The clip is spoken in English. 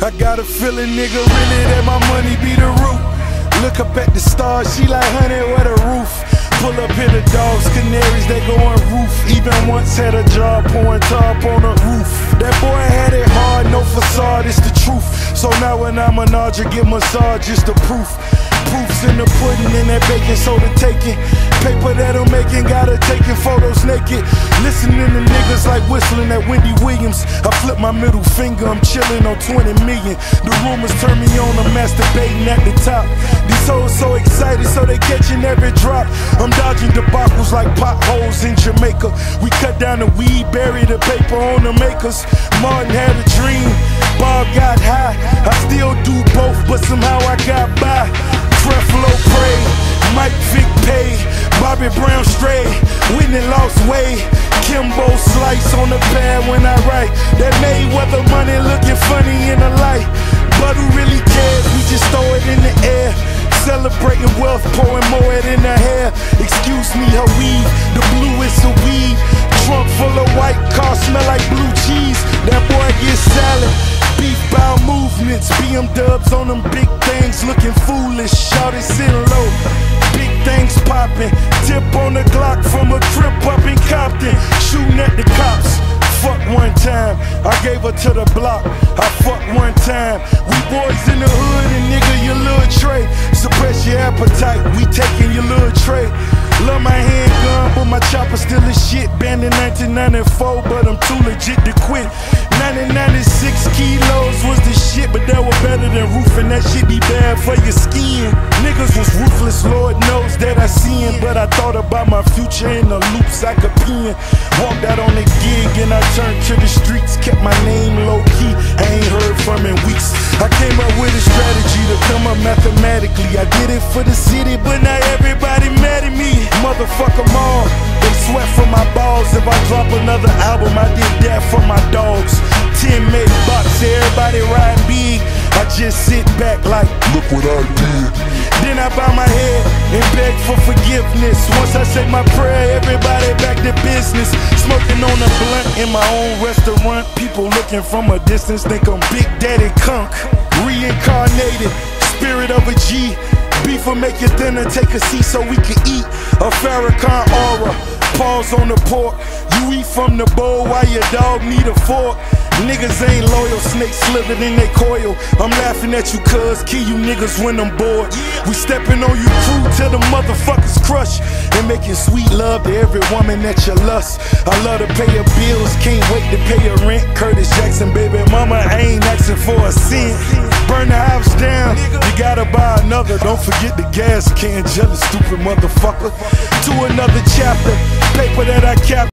I got a feeling, nigga, really that my money be the root. Look up at the stars, she like, honey, what a roof. Pull up here the dogs, canaries, they go on roof. Even once had a job pouring top on the roof. That boy had it hard, no facade, it's the truth. So now when I'm an I get massage, it's the proof. Proofs in the pudding and that baking soda taking. Paper that I'm making, gotta taking photos naked. Listening to niggas like whistling at Wendy Williams. I flip my middle finger, I'm chilling on 20 million. The rumors turn me on, I'm masturbating at the top. These hoes so excited, so they catching every drop. I'm dodging debacles like potholes in Jamaica. We cut down the weed, bury the paper on the makers. Martin had a dream, Bob got high. I still do both, but somehow I got by. Creflo Pray, Mike Vick Pay, Bobby Brown Stray, Whitney lost way, Kimbo Slice on the pad when I write. That Mayweather money looking funny in the light. But who really cares? We just throw it in the air. Celebrating wealth, pouring more in her hair. Excuse me, her weed, the bluest of weed. Trunk full of white cars, smell like blue cheese. That boy gets salad. Beef bow movements, BM dubs on them big things, looking foolish. Shawty sitting low, big things popping. Tip on the Glock from a trip up in Compton. Shooting at the cops. Fuck one time, I gave her to the block. I fucked one time. We boys in the hood and nigga, your little tray. Suppress your appetite, we taking your little tray. Love my handgun, but my chopper still is shit. Banned in 1994, but I'm too legit to quit. 1996 kilos was the shit, but that was better than roofing. That shit be bad for your skin. Niggas was ruthless, Lord knows that I seen. But I thought about my future in the loops I could pin. Walked out on the gig and I turned to the streets. Kept my name low key, I ain't heard from in weeks. I came up with a strategy to come up mathematically. I did it for the city, but now everybody mad at me. Motherfuck them all, they sweat for my balls. If I drop another album, I did that for my dogs. 10 made bucks, everybody ride big. I just sit back like, look what I did. Then I bow my head and beg for forgiveness. Once I say my prayer, everybody back to business. Smoking on a blunt in my own restaurant. People looking from a distance think I'm Big Daddy Kunk. Reincarnated, spirit of a G. Beef will make your dinner, take a seat so we can eat. A Farrakhan aura, pause on the pork. You eat from the bowl while your dog need a fork. Niggas ain't loyal, snakes slithered in they coil. I'm laughing at you cuz, kill you niggas when I'm bored. We stepping on you crew till the motherfuckers crush. And making sweet love to every woman that you lust. I love to pay her bills, can't wait to pay her rent. Curtis Jackson, baby mama, I ain't asking for a cent. Burn the house down, you gotta buy another. Don't forget the gas can, jealous stupid motherfucker. To another chapter, paper that I cap.